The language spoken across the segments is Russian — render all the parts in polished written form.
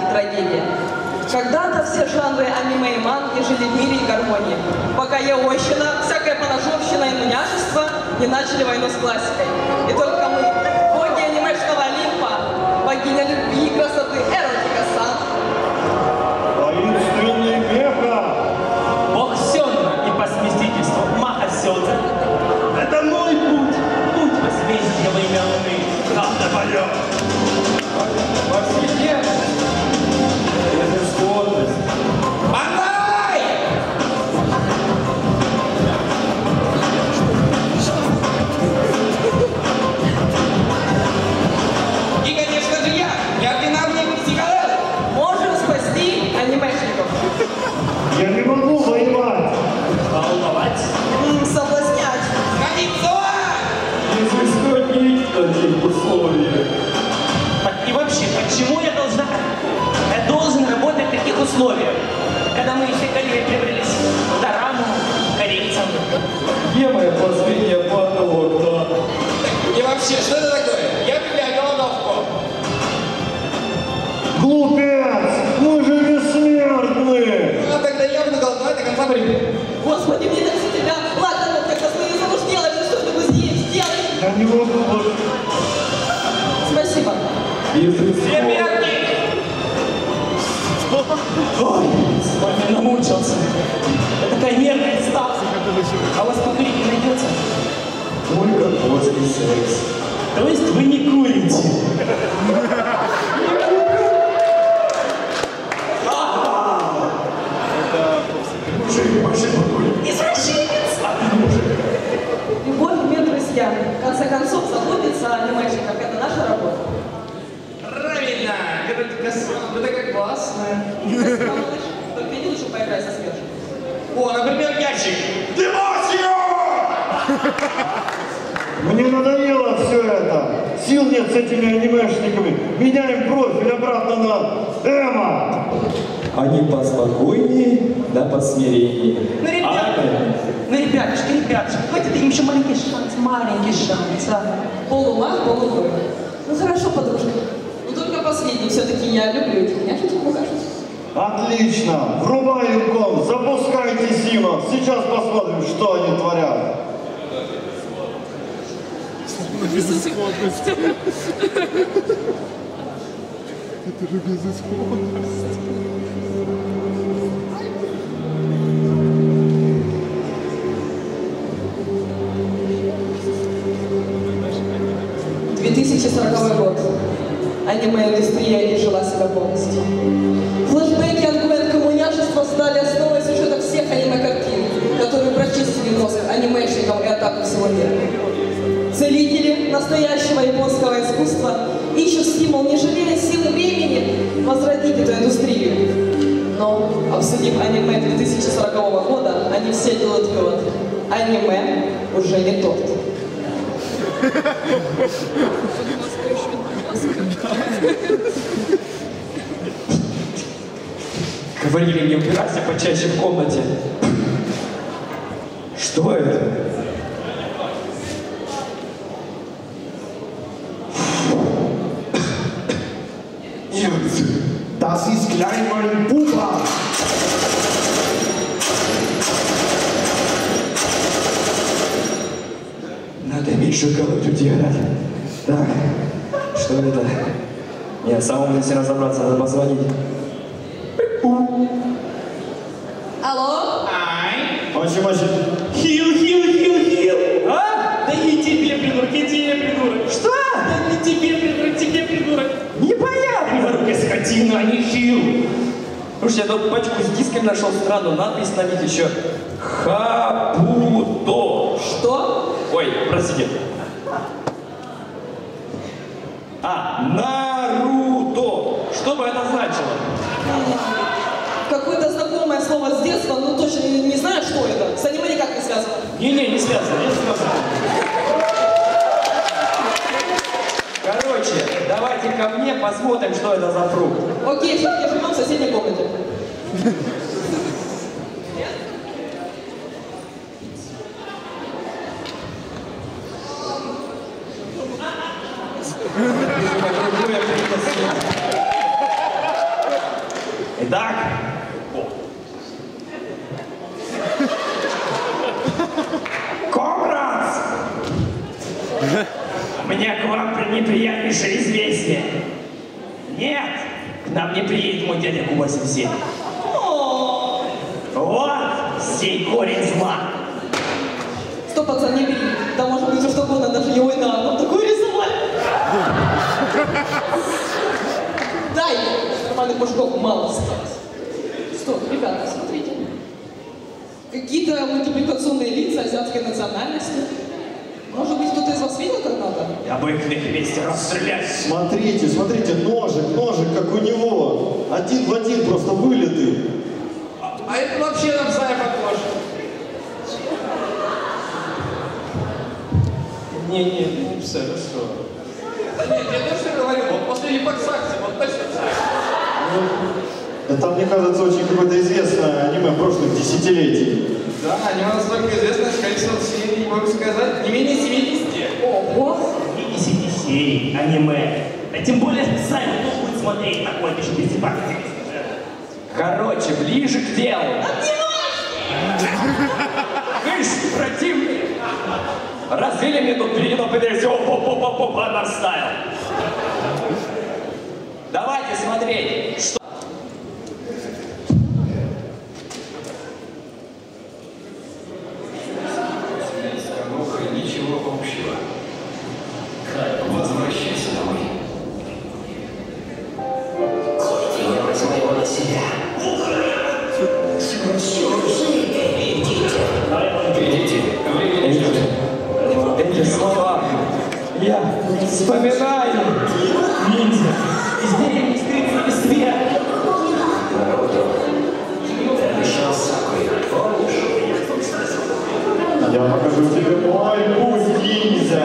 трагедия. Когда-то все жанры аниме и манги жили в мире и гармонии, пока яойщина, всякая поножовщина и муняжество не начали войну с классикой. И только мы, боги анимешного Олимпа, богиня любви и красоты Эротика-сан, воинственный Меха, бог Сённа и по совместительству Маха Сёдзе. Это мой путь, путь возмездия во имя Луны. Правда моя. повседневность, безысходность. Бандай! И, конечно же, я ординарный психолог. можем спасти анимешников, Я не могу воевать. Волновать. соблазнять. Традиционно! Изыскать таких условиях. И вообще, почему я должен работать в таких условиях, когда мы все коллеги приобрелись к дораму, корейцам? Где моя последняя подводка? И вообще, что это такое? Я объявляю голодовку. Глупец! Мы же бессмертны! А тогда я буду голодать до конца времени. Господи, мне так за тебя. Ладно, ну как свои заблуждения, что ж ты здесь сделай. Я не могу больше. Спасибо. Ребятки! Ой, с вами намучился. Я такая нервная стала. А у вас покурить не найдется? Только после секса. То есть вы не курите? Извращенец! Любовь и мир, друзья. В конце концов, заботиться о анимешниках – это наша работа. Правильно! Это как классно. Спасибо, малыш. Только иди лучше поиграй со Смершем. О, например, мячик. Демасио! Мне надоело все это. Сил нет с этими анимешниками. Меняем профиль обратно на Эма. Они поспокойнее, да посмиреннее. Ну, ребятушки, хватит им еще маленький шанс, а. Полумах, полугой. Ну хорошо, подружка. Но только последний. Все-таки я люблю этих няшечек, покажу. Отлично. Врубай юкон, запускайте Сима. Сейчас посмотрим, что они творят. Безысходность. Это же безысходность. Год. Аниме-индустрия изжила себя полностью. Флэшбэки от коммуняшества стали основой сюжета всех аниме-картин, которые прочистили нос анимешникам и атаку всего мира. Целители настоящего японского искусства ищут стимул, не жалея сил и времени, возродить эту индустрию. Но, обсудив аниме 2040 года, они все делают вывод. Аниме уже не торт. Говорили, не убирайся почаще в комнате. Что это? Das ist gleich mein Puma. Надо иметь шоколад делать. Так, что это? Нет, самому здесь разобраться, надо позвонить. Алло? Ай! Мачи-мачи. Хил! А? Да не тебе, придурок, не тебе, придурок. Что? Да не тебе, придурок, тебе, придурок. Непонятно! Придурок, скотина, а не хил. Слушайте, я тут пачку с дисками нашел странную, надпись на них еще. Хапудо. Что? Ой, простите. Наруто. Что бы это значило? Какое-то знакомое слово с детства, но точно не знаю, что это. С аниме никак не связано. Не связано, не связано. Короче, давайте ко мне посмотрим, что это за фрукт. Окей, все-таки живем в соседней комнате. Итак, Комрадс! У меня к вам неприятнейшее известие. Нет, к нам не приедет мой дядя Q87. Вот сей корень зла. Стоп, пацан, не бери. Да может быть уж угодно, даже его и надо. Нам такое рисовали. Дай! Нормальных мужиков мало осталось. Стоп, ребята, смотрите. Какие-то мультипликационные лица азиатской национальности. Может быть, кто-то из вас видел когда-то? Я бы их на их месте расстрелять. Смотрите, смотрите, ножик, как у него. Один в один, просто вылитый. А это вообще на пса похож. Не пса, это что? Да нет, я точно говорю, вот после липоксакции, вот точно пса. Это, мне кажется, очень какое-то известное аниме прошлых десятилетий. Да, аниме настолько известное, что количество серий, могу сказать, не менее 70. Ого! 50 серий аниме. А тем более специально кто будет смотреть такое еще без дебатов. Короче, ближе к делу. Вы ж противник. Развели мне тут перед опа стайл. Давайте смотреть, что... Ничего общего. Возвращайся домой. Хоть я возьму его на себя. Идите, время не ждет. Эти слова я вспоминаю. Ниндзя. Из деревни скрытый свет. Наруто. Обещал Сакуи. Помнишь? Я покажу тебе мой путь, ниндзя.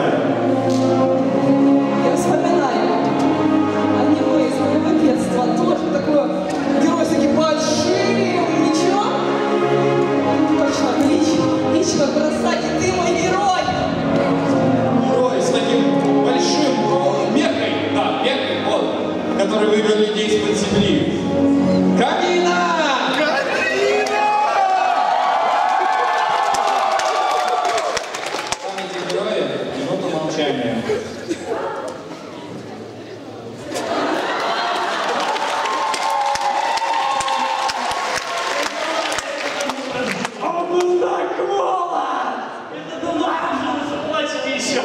Я вспоминаю. Аниме из моего детства. Тоже такое герой с таким большим. Ничего? Точно, лично бросайте, ты мой герой! Герой с таким большим мехой, да, мехой, вот, который вывел людей из-под земли. Камина! Памяти героя, минута молчания. Он был так молод! Это нормально, что плачете еще.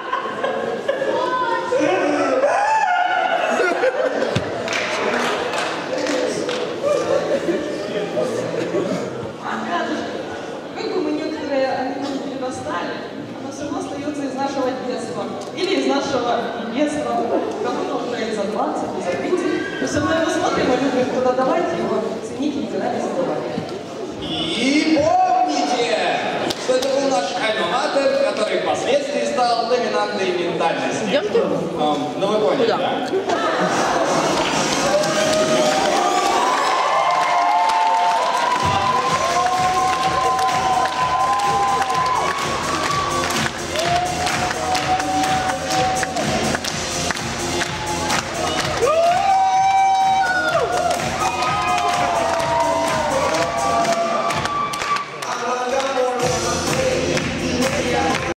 Как бы мы некоторые аниме не достали, оно все равно остается из нашего детства. Или из нашего детства, кому-то уже и за 20, и за 30. Но все равно его смотрим и любим, тогда давайте его ценить и никогда не забывать. И помните, что это был наш альма-матер, который впоследствии стал доминантой ментальности. Ну вы поняли, да?